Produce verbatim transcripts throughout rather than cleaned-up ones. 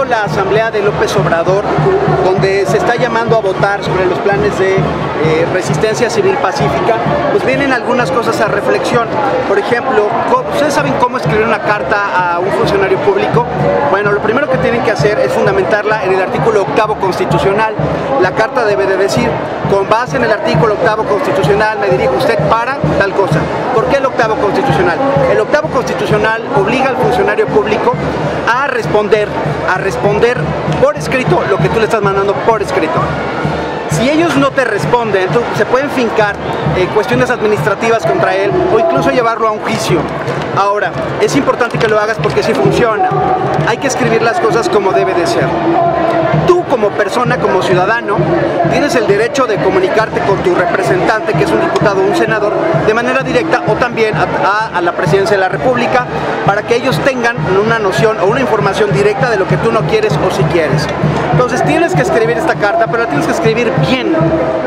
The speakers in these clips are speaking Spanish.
viendo la asamblea de López Obrador, donde se está llamando a votar sobre los planes de eh, resistencia civil pacífica, pues vienen algunas cosas a reflexión. Por ejemplo, ¿ustedes saben cómo escribir una carta a un funcionario público? Bueno, lo primero que tienen que hacer es fundamentarla en el artículo octavo constitucional. La carta debe de decir, con base en el artículo octavo constitucional me dirijo a usted para tal cosa. ¿Por qué el octavo constitucional? El octavo constitucional obliga al funcionario público a responder, a responder por escrito lo que tú le estás mandando por escrito. Si ellos no te responden, tú, se pueden fincar eh, cuestiones administrativas contra él o incluso llevarlo a un juicio. Ahora, es importante que lo hagas porque sí funciona. Hay que escribir las cosas como debe de ser. Tú como persona, como ciudadano, tienes el derecho de comunicarte con tu representante, que es un diputado o un senador, de manera directa o también a, a, a la presidencia de la República, para que ellos tengan una noción o una información directa de lo que tú no quieres o si quieres. Entonces tienes que escribir esta carta, pero la tienes que escribir bien.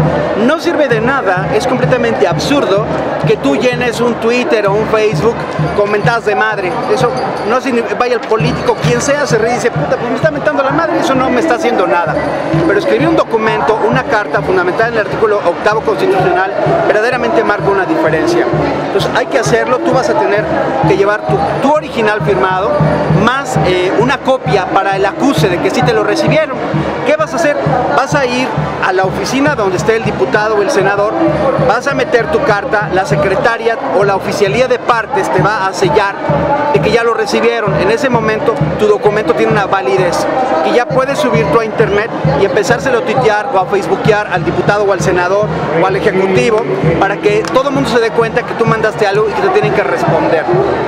No sirve de nada, es completamente absurdo que tú llenes un Twitter o un Facebook con mentadas de madre. Eso no significa, vaya el político, quien sea, se ríe y dice, puta, pues me está mentando la madre, eso no me está haciendo nada. Pero escribir un documento, una carta fundamental en el artículo octavo constitucional, verdaderamente marca una diferencia. Entonces hay que hacerlo, tú vas a tener que llevar tu, tu original firmado, más eh, una copia para el acuse de que sí te lo recibieron. ¿Qué vas a hacer? Vas a ir a la oficina donde esté el diputado o el senador, vas a meter tu carta, la secretaria o la oficialía de partes te va a sellar de que ya lo recibieron. En ese momento tu documento tiene una validez y ya puedes subir tú a internet y empezárselo a tuitear o a facebookear al diputado o al senador o al ejecutivo para que todo el mundo se dé cuenta que tú mandaste algo y que te tienen que responder.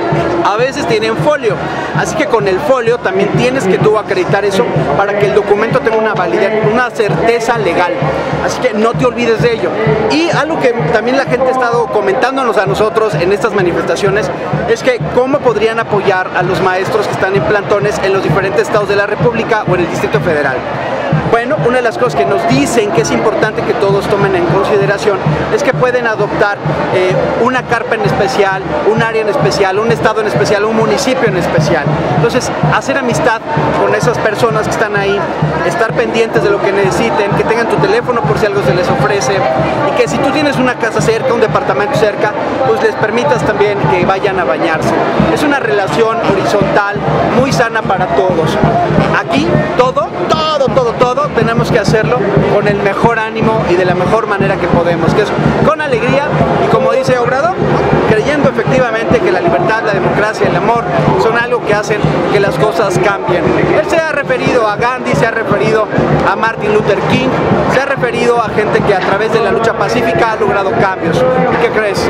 A veces tienen folio, así que con el folio también tienes que tú acreditar eso para que el documento tenga una validez, una certeza legal. Así que no te olvides de ello. Y algo que también la gente ha estado comentándonos a nosotros en estas manifestaciones es que cómo podrían apoyar a los maestros que están en plantones en los diferentes estados de la República o en el Distrito Federal. Bueno, una de las cosas que nos dicen que es importante que todos tomen en consideración es que pueden adoptar eh, una carpa en especial, un área en especial, un estado en especial, un municipio en especial. Entonces, hacer amistad con esas personas que están ahí, estar pendientes de lo que necesiten, que tengan tu teléfono por si algo se les ofrece y que si tú tienes una casa cerca, un departamento cerca, pues les permitas también que vayan a bañarse. Es una relación horizontal muy sana para todos. Aquí todo, todo, todo, todo tenemos que hacerlo con el mejor ánimo y de la mejor manera que podemos, que es con alegría y, como dice Obrador, creyendo efectivamente que la libertad, la democracia, el amor son algo que hacen que las cosas cambien. Él se ha referido a Gandhi, se ha referido a Martin Luther King, se ha referido a gente que a través de la lucha pacífica ha logrado cambios. ¿Y qué crees?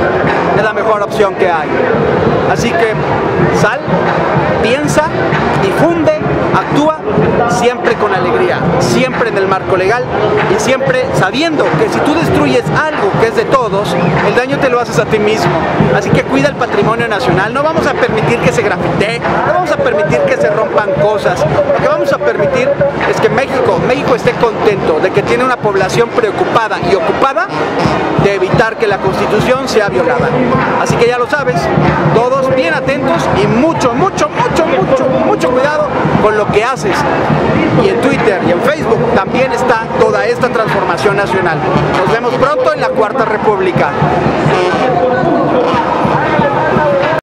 Es la mejor opción que hay. Así que sal, piensa, difunde, actúa siempre con alegría, siempre en el marco legal y siempre sabiendo que si tú destruyes algo que es de todos, el daño te lo haces a ti mismo. Así que cuida el patrimonio nacional, no vamos a permitir que se grafitee, no vamos a permitir que se rompan cosas. Lo que vamos a permitir es que México, México esté contento de que tiene una población preocupada y ocupada de evitar que la Constitución sea violada. Así que ya lo sabes, todos bien atentos y mucho, mucho, mucho, mucho, mucho cuidado con lo que haces. Y en Twitter y en Facebook también está toda esta transformación nacional. Nos vemos pronto en la Cuarta República.